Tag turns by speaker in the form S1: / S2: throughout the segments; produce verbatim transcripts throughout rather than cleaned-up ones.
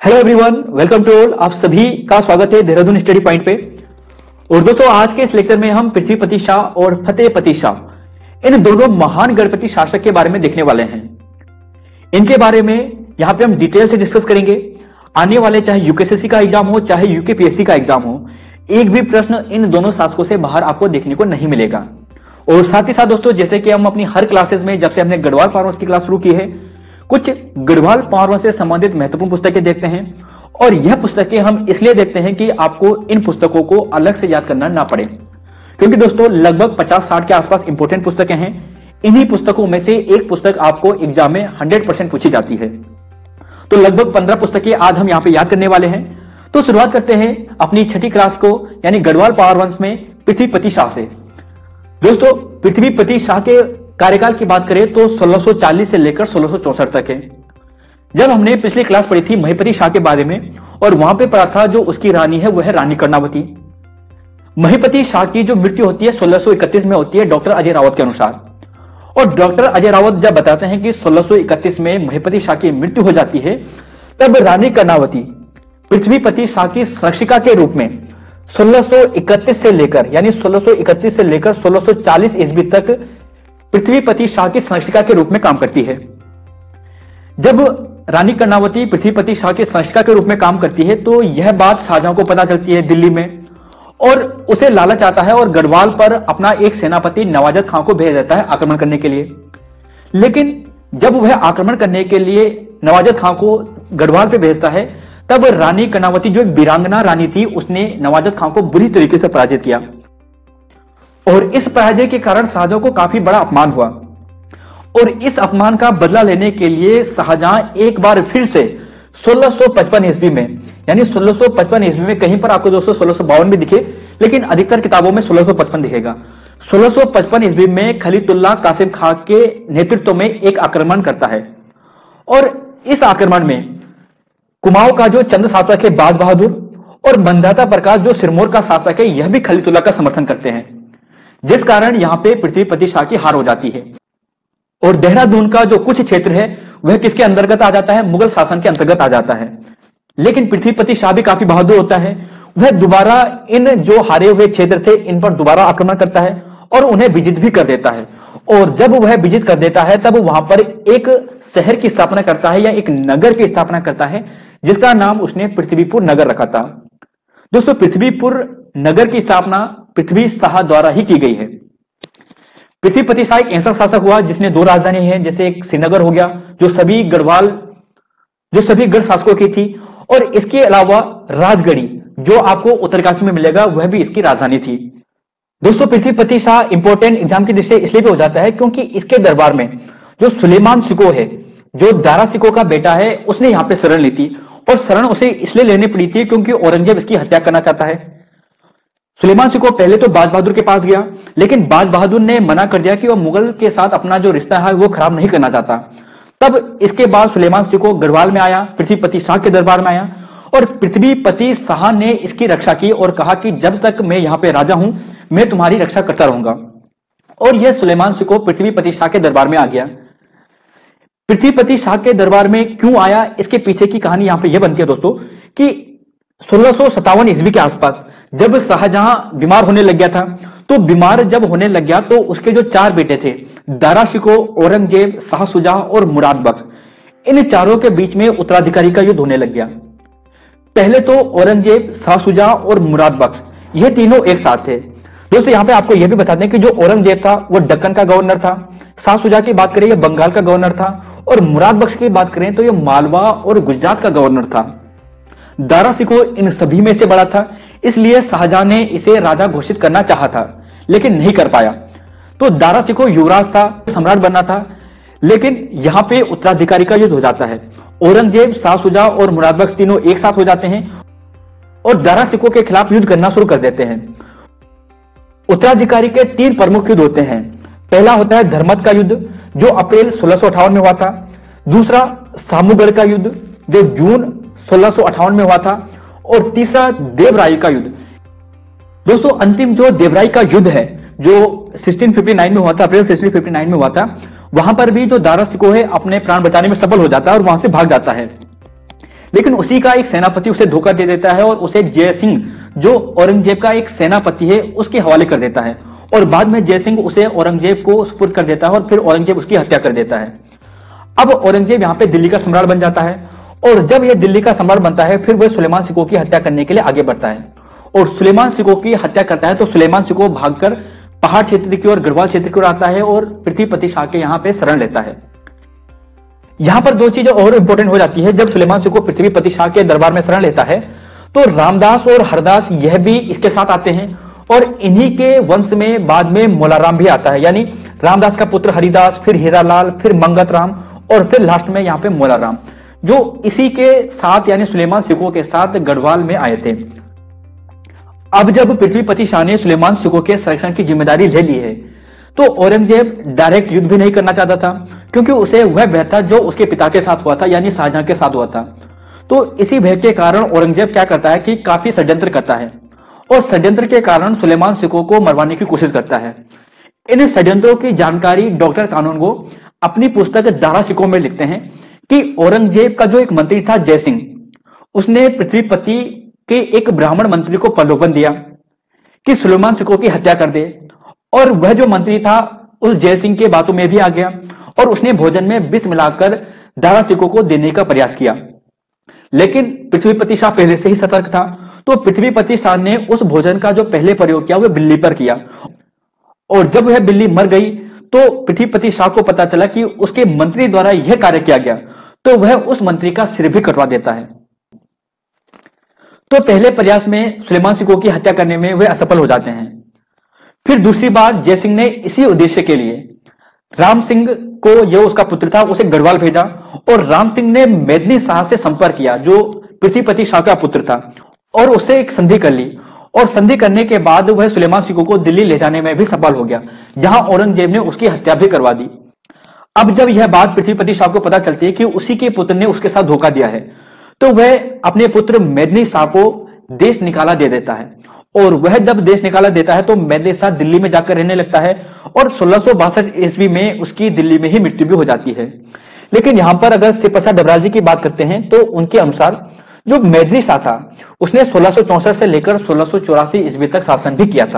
S1: Hello everyone, welcome to all. आप सभी का स्वागत है देहरादून स्टडी पॉइंट पे। और दोस्तों, आज के इस लेक्चर में हम पृथ्वीपति शाह और फतेहपति शाह इन दोनों महान गणपति शासक के बारे में देखने वाले हैं। इनके बारे में यहां पे हम डिटेल से डिस्कस करेंगे। आने वाले चाहे यूकेएसएससी का एग्जाम हो चाहे यूकेपीएससी का एग्जाम हो, एक भी प्रश्न इन दोनों शासकों से बाहर आपको देखने को नहीं मिलेगा। और साथ ही साथ दोस्तों, जैसे कि हम अपनी हर क्लासेस में, जब से हमने गढ़वाल पावर की क्लास शुरू की है, कुछ गढ़वाल पावर से संबंधित महत्वपूर्ण पुस्तकें देखते हैं। और यह पुस्तकें हम इसलिए देखते हैं कि आपको इन पुस्तकों को अलग से याद करना ना पड़े, क्योंकि दोस्तों लगभग पचास साठ के आसपास इंपॉर्टेंट पुस्तकें हैं। इन्हीं पुस्तकों में से एक पुस्तक आपको एग्जाम में हंड्रेड परसेंट पूछी जाती है। तो लगभग पंद्रह पुस्तकें आज हम यहां पे याद करने वाले हैं। तो शुरुआत करते हैं अपनी छठी क्लास को, यानी गढ़वाल पावर वंश में पृथ्वीपति शाह से। दोस्तों, पृथ्वीपति शाह के कार्यकाल की बात करें तो सोलह सौ चालीस से लेकर सोलह सौ चौसठ तक है। जब हमने पिछली क्लास पढ़ी थी महिपति शाह के बारे में, और वहां पे पढ़ा था जो उसकी रानी है वह है रानी कर्णावती। महिपति शाह की जो मृत्यु होती है सोलह सौ इकतीस में होती है डॉक्टर अजय रावत के अनुसार। और डॉक्टर अजय रावत जब बताते हैं कि सोलह सौ इकतीस में महिपति शाह की मृत्यु हो जाती है, तब रानी कर्णावती पृथ्वीपति शाह की संरक्षिका के रूप में सोलह सौ इकतीस से लेकर यानी सोलह सौ इकतीस से लेकर सोलह सौ चालीस ईस्वी तक पृथ्वीपति शाह की संरक्षिका के रूप में काम करती है। जब रानी कर्णावती पृथ्वीपति शाह की संरक्षिका के रूप में काम करती है तो यह बात शाहजहां को पता चलती है दिल्ली में, और उसे लालच आता है और गढ़वाल पर अपना एक सेनापति नवाजत खां को भेज देता है आक्रमण करने के लिए। लेकिन जब वह आक्रमण करने के लिए नवाजत खां को गढ़वाल पे भेजता है, तब रानी कर्णावती जो एक वीरांगना रानी थी, उसने नवाजत खां को बुरी तरीके से पराजित किया। और इस पराजय के कारण शाहजहां को काफी बड़ा अपमान हुआ। और इस अपमान का बदला लेने के लिए शाहजहां एक बार फिर से सोलह सौ पचपन ईस्वी में, यानी सोलह सौ पचपन ईस्वी में, कहीं पर आपको दोस्तों सोलह सौ बावन में दिखे, लेकिन अधिकतर किताबों में सोलह सौ पचपन दिखेगा। सोलह सौ पचपन ईस्वी में खलीलुल्लाह कासिम खां के नेतृत्व में एक आक्रमण करता है। और इस आक्रमण में कुमाऊं का जो चंद शासक है बाज बहादुर, और मंदाता प्रकाश जो सिरमौर का शासक है, यह भी खलीलुल्लाह का समर्थन करते हैं, जिस कारण यहां पे पृथ्वीपति शाह की हार हो जाती है। और देहरादून का जो कुछ क्षेत्र है वह किसके अंतर्गत आ जाता है? मुगल शासन के अंतर्गत आ जाता है। लेकिन पृथ्वीपति शाह भी काफी बहादुर होता है। वह दोबारा इन जो हारे हुए क्षेत्र थे इन पर दोबारा आक्रमण करता है और उन्हें विजित भी कर देता है। और जब वह विजित कर देता है तब वहां पर एक शहर की स्थापना करता है, या एक नगर की स्थापना करता है, जिसका नाम उसने पृथ्वीपुर नगर रखा था। दोस्तों, पृथ्वीपुर नगर की स्थापना पृथ्वी शाह द्वारा ही की गई है। पृथ्वीपति शाह एक ऐसा शासक हुआ जिसने दो राजधानी है, जैसे एक श्रीनगर हो गया जो सभी गढ़वाल जो सभी गढ़ शासकों की थी, और इसके अलावा राजगढ़ी जो आपको उत्तरकाशी में मिलेगा वह भी इसकी राजधानी थी। दोस्तों, पृथ्वीपति शाह इंपॉर्टेंट एग्जाम की दृष्टि से इसलिए भी हो जाता है क्योंकि इसके दरबार में जो सुलेमान सिको है, जो दारा सिको का बेटा है, उसने यहां पर शरण ली थी। और शरण उसे इसलिए लेनी पड़ी थी क्योंकि औरंगजेब इसकी हत्या करना चाहता है। सुलेमान सिको पहले तो बाज बहादुर के पास गया, लेकिन बाज बहादुर ने मना कर दिया कि वह मुगल के साथ अपना जो रिश्ता है वो खराब नहीं करना चाहता। तब इसके बाद सुलेमान सिको गढ़वाल में आया, पृथ्वीपति शाह के दरबार में आया, और पृथ्वीपति शाह ने इसकी रक्षा की और कहा कि जब तक मैं यहाँ पे राजा हूं मैं तुम्हारी रक्षा करता रहूंगा। और यह सुलेमान सिको पृथ्वीपति शाह के दरबार में आ गया। पृथ्वीपति शाह के दरबार में क्यों आया, इसके पीछे की कहानी यहां पे यह बनती है दोस्तों कि सोलह सौ सत्तावन ईस्वी के आसपास जब शाहजहां बीमार होने लग गया था, तो बीमार जब होने लग गया तो उसके जो चार बेटे थे, दारा शिको, औरंगजेब, शाह सुजा और मुराद बख्श, इन चारों के बीच में उत्तराधिकारी का युद्ध होने लग गया। पहले तो औरंगजेब, शाह सुजा और मुराद बख्श ये तीनों एक साथ थे। दोस्तों, यहां पे आपको यह भी बता दें कि जो औरंगजेब था वो दक्कन का गवर्नर था, शाह सुजा की बात करें यह बंगाल का गवर्नर था, और मुराद बख्श की बात करें तो यह मालवा और गुजरात का गवर्नर था। दारा सिको इन सभी में से बड़ा था, इसलिए शाहजहां ने इसे राजा घोषित करना चाहा था, लेकिन नहीं कर पाया। तो दारा सिको युवराज था, सम्राट बनना था, लेकिन यहां पे उत्तराधिकारी का युद्ध हो जाता है। औरंगजेब, शाह सुजा और मुराद बख्श तीनों एक साथ हो जाते हैं और दारा सिको के खिलाफ युद्ध करना शुरू कर देते हैं। उत्तराधिकारी के तीन प्रमुख युद्ध होते हैं। पहला होता है धर्मत का युद्ध जो अप्रैल सोलह सौ अठावन में हुआ था। दूसरा सामूगढ़ का युद्ध जो जून सोलह सौ अठावन में हुआ था। और तीसरा देवराई का युद्ध। दोस्तों, अंतिम जो देवराई का युद्ध है जो सोलह सौ उनसठ में हुआ था, अप्रैल सोलह सौ उनसठ में हुआ था, वहां पर भी जो दारा सिको है अपने प्राण बचाने में सफल हो जाता है और वहां से भाग जाता है। लेकिन उसी का एक सेनापति उसे धोखा दे देता है और उसे जय सिंह, जो औरंगजेब का एक सेनापति है, उसके हवाले कर देता है और बाद में जय सिंह उसे औरंगजेब को सुपुर्द कर देता है और फिर औरंगजेब उसकी हत्या कर देता है। अब औरंगजेब यहाँ पे दिल्ली का सम्राट बन जाता है और जब यह दिल्ली का सम्राट बनता है फिर वह सुलेमान सिकोह की हत्या करने के लिए आगे बढ़ता है और सुलेमान सिकोह की हत्या करता है। तो सुलेमान सिकोह भागकर पहाड़ क्षेत्र की ओर, गढ़वाल क्षेत्र की ओर आता है और पृथ्वीपति शाह के यहाँ पे शरण लेता है। यहां पर दो चीजें और इंपॉर्टेंट हो जाती है। जब सुलेमान सिकोह पृथ्वीपति शाह के दरबार में शरण लेता है तो रामदास और हरदास यह भी इसके साथ आते हैं और इन्हीं के वंश में बाद में मोलाराम भी आता है, यानी रामदास का पुत्र हरिदास, फिर हीरालाल, फिर मंगत राम और फिर लास्ट में यहाँ पे मोलाराम, जो इसी के साथ यानी सुलेमान सिकोह के साथ गढ़वाल में आए थे। अब जब पृथ्वीपति शाह ने सुलेमान सिकोह के संरक्षण की जिम्मेदारी ले ली है तो औरंगजेब डायरेक्ट युद्ध भी नहीं करना चाहता था, क्योंकि उसे वह भय था जो उसके पिता के साथ हुआ था, यानी शाहजहां के साथ हुआ था। तो इसी भय के कारण औरंगजेब क्या करता है कि काफी षड्यंत्र करता है और षड्यंत्र के कारण सुलेमान सिकोह को मरवाने की कोशिश करता है। इन षड्यंत्रों की जानकारी डॉक्टर कानूनगो अपनी पुस्तक दारा सिकोह में लिखते हैं कि औरंगजेब का जो एक मंत्री था जय सिंह, उसने पृथ्वीपति के एक ब्राह्मण मंत्री को प्रलोभन दिया कि सुलेमान सिकोह की हत्या कर दे और वह जो मंत्री था उस जय सिंह के बातों में भी आ गया और उसने भोजन में विष मिलाकर दारा सिकोह को देने का प्रयास किया। लेकिन पृथ्वीपति शाह पहले से ही सतर्क था, तो पृथ्वीपति शाह ने उस भोजन का जो पहले प्रयोग किया वह बिल्ली पर किया और जब वह बिल्ली मर गई तो पृथ्वीपति शाह को पता चला कि उसके मंत्री द्वारा यह कार्य किया गया, तो वह उस मंत्री का सिर भी कटवा देता है। तो पहले प्रयास में सुलेमान सिकोह की हत्या करने में वे असफल हो जाते हैं। फिर दूसरी बार जय सिंह ने इसी उद्देश्य के लिए राम सिंह को, यह उसका पुत्र था, उसे गढ़वाल भेजा और राम सिंह ने मेदिनी शाह से संपर्क किया जो पृथ्वीपति शाह का पुत्र था और उससे एक संधि कर ली और संधि करने के बाद वह सुलेमान सिकोह को दिल्ली ले जाने में भी सफल हो गया, जहां औरंगजेब ने उसकी हत्या भी करवा दी। अब जब यह बात पृथ्वीपति शाह को पता चलती है कि उसी के पुत्र ने उसके साथ धोखा दिया है, तो वह अपने पुत्र मेदिनी शाह को देश निकाला दे देता है और वह जब देश निकाला देता है तो मेदिनी शाह दिल्ली में जाकर रहने लगता है और सोलह सौ बासठ ईस्वी में उसकी दिल्ली में ही मृत्यु भी हो जाती है। लेकिन यहां पर अगर सिर प्रसाद डबराल जी की बात करते हैं तो उनके अनुसार जो मेदिनी शाह था उसने सोलह सौ चौसठ से लेकर सोलह सौ चौरासी ईस्वी तक शासन भी किया था।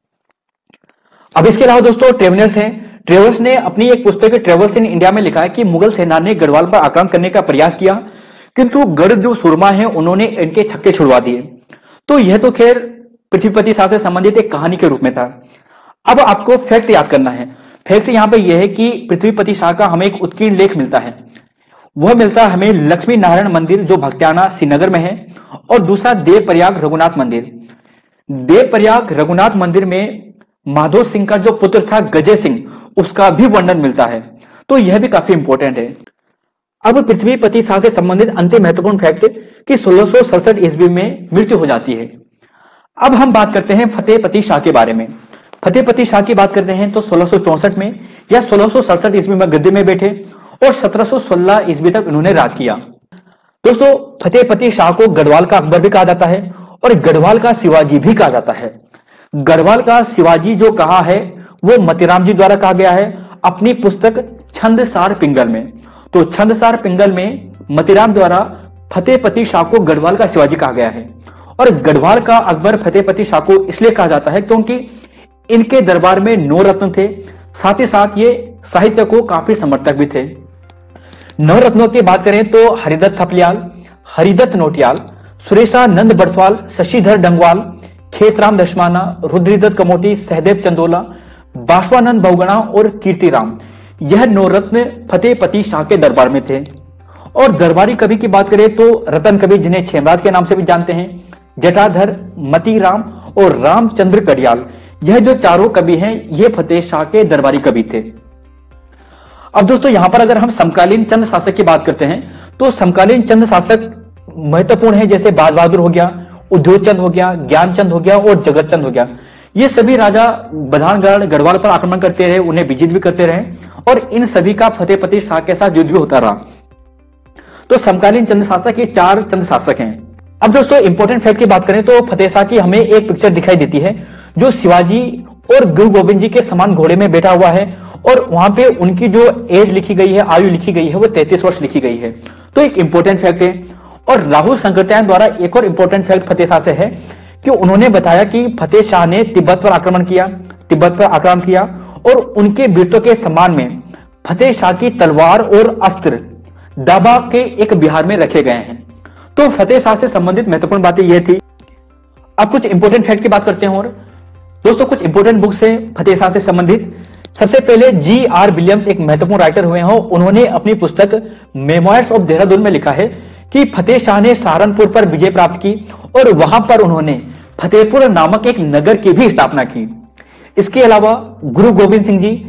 S1: अब इसके अलावा दोस्तों ट्रेवलर्स हैं। ट्रेवलर्स ने अपनी एक पुस्तक ट्रेवल्स इन इंडिया में लिखा है कि मुगल सेना ने गढ़वाल पर आक्रमण करने का प्रयास किया, किंतु गढ़ जो सुरमा है उन्होंने इनके छक्के छुड़वा दिए। तो यह तो खैर पृथ्वीपति शाह से संबंधित एक कहानी के रूप में था। अब आपको फैक्ट याद करना है। फैक्ट यहां पे यह है कि पृथ्वीपति शाह का हमें एक उत्कीर्ण लेख मिलता है। वह मिलता है हमें लक्ष्मी नारायण मंदिर जो भक्त्याना श्रीनगर में है और दूसरा देवप्रयाग रघुनाथ मंदिर। देवप्रयाग रघुनाथ मंदिर में माधो सिंह का जो पुत्र था गजय सिंह, उसका भी वर्णन मिलता है। तो यह भी काफी इंपॉर्टेंट है। अब पृथ्वीपति शाह से संबंधित अंतिम महत्वपूर्ण फैक्ट कि सोलह सौ सड़सठ ईस्वी में मृत्यु हो जाती है। अब हम बात करते हैं फतेहपति शाह के बारे में। फतेहपति शाह की बात करते हैं तो सोलह सौ चौसठ में या सोलह सौ सड़सठ ईस्वी में गद्दी में बैठे और सत्रह सौ सोलह ईस्वी तक उन्होंने राज किया। दोस्तों फतेहपति शाह को गढ़वाल का अकबर भी कहा जाता है और गढ़वाल का शिवाजी भी कहा जाता है। गढ़वाल का शिवाजी जो कहा है वो मतीराम जी द्वारा कहा गया है अपनी पुस्तक छंदसार पिंगल में। तो छंदसार पिंगल में मतीराम द्वारा फतेहपति शाह को गढ़वाल का शिवाजी कहा गया है और गढ़वाल का अकबर फतेहपति शाह को इसलिए कहा जाता है क्योंकि इनके दरबार में नौ रत्न थे, साथ ही साथ ये साहित्य को काफी समर्थक भी थे। नौ रत्नों की बात करें तो हरिदत्त थपलियाल, हरिदत्त नोटियाल, सुरेशानंद बर्थवाल, शशिधर डंगवाल, खेतराम दशमाना, रुद्रदत्त कमोटी, सहदेव चंदोला, बाष्पानंद बहुगुणा और कीर्तिराम, यह नौ रत्न फतेहपति शाह के दरबार में थे। और दरबारी कवि की बात करें तो रतन कवि जिन्हें छेमराज के नाम से भी जानते हैं, जटाधर, मतीराम और रामचंद्र कड़ियाल, यह जो चारों कवि हैं ये फतेह शाह के दरबारी कवि थे। अब दोस्तों यहां पर अगर हम समकालीन चंद शासक की बात करते हैं तो समकालीन चंद शासक महत्वपूर्ण है, जैसे बाज बहादुर हो गया, उद्योग चंद हो गया, ज्ञानचंद हो गया और जगत चंद हो गया। ये सभी राजा बधानगढ़ गढ़वाल पर आक्रमण करते रहे, उन्हें विजित भी करते रहे और इन सभी का फतेहपति शाह के साथ युद्ध भी होता रहा। तो समकालीन चंद शासक ये चार चंद शासक हैं। अब दोस्तों इंपॉर्टेंट फैक्ट की बात करें तो फतेह शाह की हमें एक पिक्चर दिखाई देती है जो शिवाजी और गुरु गोविंद जी के समान घोड़े में बैठा हुआ है और वहां पे उनकी जो एज लिखी गई है, आयु लिखी गई है, वो तैंतीस वर्ष लिखी गई है। तो एक इंपॉर्टेंट फैक्ट है। और राहुल शंकरत्यायन द्वारा एक और इंपॉर्टेंट फैक्ट फतेह शाह से है कि उन्होंने बताया कि फतेह शाह ने तिब्बत पर आक्रमण किया तिब्बत पर आक्रमण किया और उनके वीरत्व के सम्मान में फतेह शाह की तलवार और अस्त्र डाबा के एक विहार में रखे गए हैं। तो फतेह शाह से संबंधित महत्वपूर्ण बातें यह थी। अब कुछ इंपॉर्टेंट फैक्ट की बात करते हैं। और दोस्तों कुछ इंपॉर्टेंट बुक्स है फतेह शाह से संबंधित। सबसे पहले जी आर विलियम्स एक महत्वपूर्ण राइटर हुए हैं, उन्होंने अपनी पुस्तक मेमोयर्स ऑफ देहरादून में लिखा है कि फतेह शाह ने सहारनपुर पर विजय प्राप्त की और वहां पर उन्होंने फतेहपुर नामक एक नगर की भी स्थापना की। इसके अलावा गुरु गोविंद सिंह जी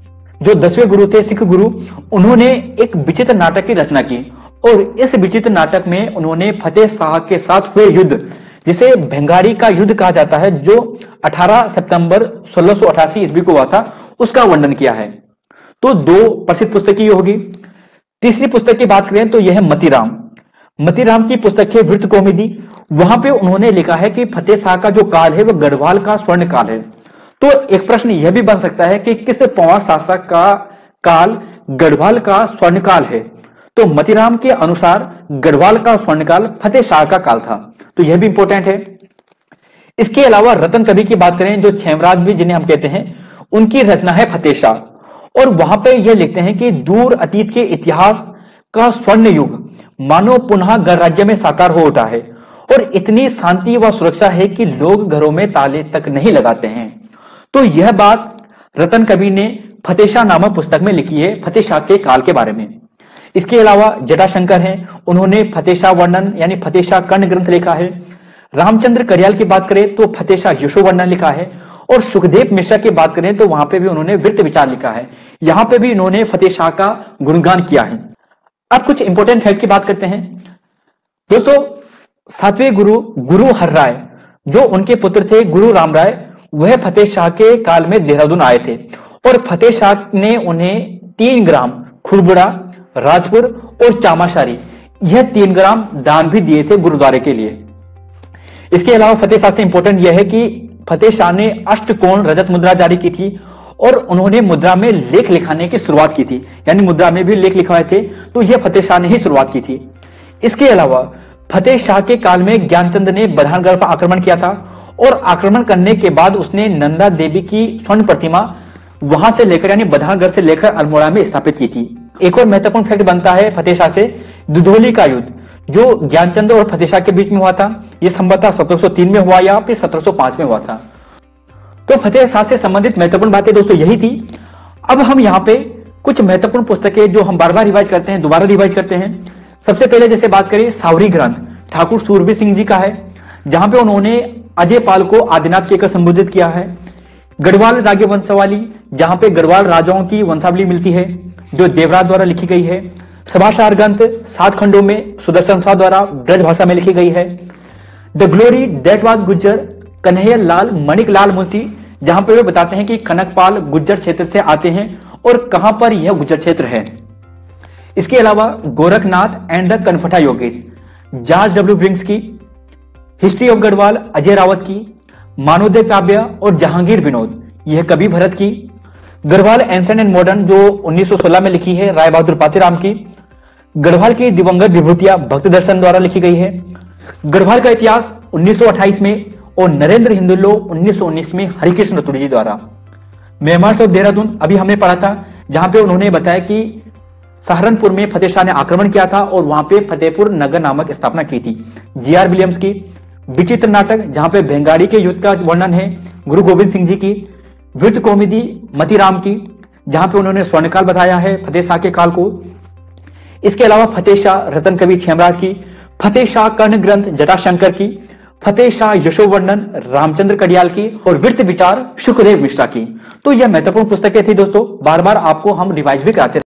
S1: जो दसवें गुरु थे, सिख गुरु, उन्होंने एक विचित्र नाटक की रचना की और इस विचित्र नाटक में उन्होंने फतेह शाह के साथ हुए युद्ध, जिसे भेंगाड़ी का युद्ध कहा जाता है, जो अठारह सितंबर सोलह सौ अठासी ईस्वी को हुआ था, उसका वर्णन किया है। तो दो प्रसिद्ध पुस्तकें होगी। तीसरी पुस्तक की बात करें तो यह है मतीराम। मतीराम की पुस्तक है वृत्त कौमुदी। वहां पे उन्होंने लिखा है कि फतेह शाह का जो काल है वह गढ़वाल का स्वर्ण काल है। तो एक प्रश्न यह भी बन सकता है कि किस पंवार शासक का काल गढ़वाल का स्वर्ण काल है? तो मतीराम के अनुसार गढ़वाल का स्वर्ण काल फतेह शाह का काल था। तो यह भी इंपॉर्टेंट है। इसके अलावा रतन कवि की बात करें, जो छेमराज भी जिन्हें हम कहते हैं, उनकी रचना है फतेह शाह और वहां पे यह लिखते हैं कि दूर अतीत के इतिहास का स्वर्ण युग मानो पुनः गणराज्य में साकार हो उठा है और इतनी शांति व सुरक्षा है कि लोग घरों में ताले तक नहीं लगाते हैं। तो यह बात रतन कवि ने फतेह शाह नामक पुस्तक में लिखी है फतेह शाह के काल के बारे में। इसके अलावा जटाशंकर हैं, उन्होंने फतेह शाह वर्णन यानी फतेह शाह कर्ण ग्रंथ लिखा है। रामचंद्र करियाल की बात करें तो फतेह शाह यशो वर्णन लिखा है और सुखदेव मिश्रा की बात करें तो वहां पे भी उन्होंने वृत्त विचार लिखा है। यहां पे भी इन्होंने फतेह शाह का गुणगान किया है। अब कुछ इंपॉर्टेंट फैक्ट की बात करते हैं। दोस्तों सातवें गुरु गुरु हरराय, जो उनके पुत्र थे गुरु रामराय, वह फतेह शाह के काल में देहरादून आए थे और फतेह शाह ने उन्हें तीन ग्राम खुरबुड़ा, राजपुर और चामाशारी, यह तीन ग्राम दान भी दिए थे गुरुद्वारे के लिए। इसके अलावा फतेह शाह से इंपॉर्टेंट यह है कि फतेह शाह ने अष्टकोण रजत मुद्रा जारी की थी और उन्होंने मुद्रा में लेख लिखाने की शुरुआत की थी, यानी मुद्रा में भी लेख लिखवाए थे, तो यह फतेह शाह ने ही शुरुआत की थी। इसके अलावा फतेह शाह के काल में ज्ञानचंद ने बधानगढ़ पर आक्रमण किया था और आक्रमण करने के बाद उसने नंदा देवी की स्वर्ण प्रतिमा वहां से लेकर यानी बधानगढ़ से लेकर अल्मोड़ा में स्थापित की थी। एक और महत्वपूर्ण फैक्ट बनता है फतेह शाह से, दुधौली का युद्ध जो ज्ञानचंद और फतेह शाह के बीच में हुआ था, यह संभवतः सत्रह सौ तीन में हुआ या फिर सत्रह सौ पांच में हुआ था। तो फतेह शाह से संबंधित महत्वपूर्ण बातें दोस्तों यही थी। अब हम यहाँ पे कुछ महत्वपूर्ण पुस्तकें जो हम बार बार रिवाइज करते हैं, दोबारा रिवाइज करते हैं। सबसे पहले जैसे बात करें सावरी ग्रंथ ठाकुर सूरबीर सिंह जी का है, जहां पे उन्होंने अजय पाल को आदिनाथ कहकर संबोधित किया है। गढ़वाल राज्य वंशावली, जहां पे गढ़वाल राजाओं की वंशावली मिलती है, जो देवराज द्वारा लिखी गई है। सभासार ग्रंथ सात खंडों में सुदर्शन शाह द्वारा ब्रज भाषा में लिखी गई है। The glory that was Gujjar Kanhaiya Lal Manik Lal Munshi, जहां पे वे बताते हैं कि कनकपाल गुज्जर क्षेत्र से आते हैं और कहां पर यह गुज्जर क्षेत्र है। इसके अलावा Gorakhnath and the Kanphata Yogis, George W Briggs की हिस्ट्री ऑफ गढ़वाल, अजय रावत की मानवोदय काव्य और जहांगीर विनोद, यह कवि भरत की। गढ़वाल एंसेंट एंड मॉडर्न जो उन्नीस सौ सोलह में लिखी है राय बहादुर पातेराम की। गढ़वाल की दिवंगत विभूतियां भक्त दर्शन द्वारा लिखी गई है। गढ़वाल का इतिहास उन्नीस सौ अट्ठाईस में और नरेंद्र हिंदुल्लो उन्नीस सौ उन्नीस में हरिकृष्ण रतुड़ी जी द्वारा। मेमोयर्स ऑफ देहरादून अभी हमने पढ़ा था, जहां पे उन्होंने बताया कि सहारनपुर में फतेह शाह ने आक्रमण किया था और वहां पे फतेहपुर नगर नामक स्थापना की थी। जी आर विलियम्स की विचित्र नाटक, जहां पे भेंगाड़ी के युद्ध का वर्णन है, गुरु गोविंद सिंह जी की वृत्त कौमुदी मतीराम की, जहां पे उन्होंने स्वर्णकाल बताया है फतेह शाह के काल को। इसके अलावा फतेह शाह रतन कवि छेमराज की, फतेह शाह कर्ण ग्रंथ जटाशंकर की, फतेह शाह यशोवर्णन रामचंद्र कड़ियाल की और वृत्त विचार सुखदेव मिश्रा की। तो यह महत्वपूर्ण पुस्तकें थी दोस्तों, बार बार आपको हम रिवाइज भी कराते